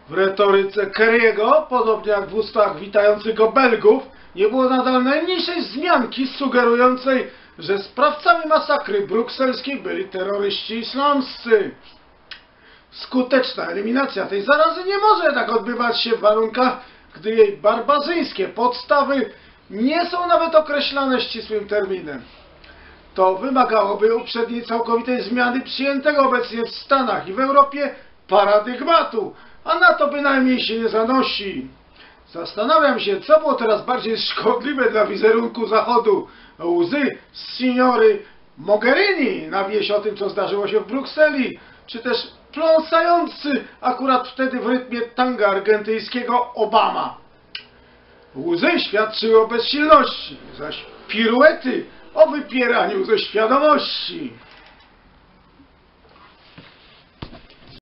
W retoryce Kerry'ego, podobnie jak w ustach witających go Belgów, nie było nadal najmniejszej wzmianki sugerującej, że sprawcami masakry brukselskiej byli terroryści islamscy. Skuteczna eliminacja tej zarazy nie może jednak odbywać się w warunkach, gdy jej barbarzyńskie podstawy nie są nawet określane ścisłym terminem. To wymagałoby uprzedniej całkowitej zmiany przyjętego obecnie w Stanach i w Europie paradygmatu, a na to bynajmniej się nie zanosi. Zastanawiam się, co było teraz bardziej szkodliwe dla wizerunku Zachodu. Łzy z signory Mogherini na wieść o tym, co zdarzyło się w Brukseli, czy też pląsający akurat wtedy w rytmie tanga argentyńskiego Obama. Łzy świadczyły o bezsilności, zaś piruety o wypieraniu ze świadomości.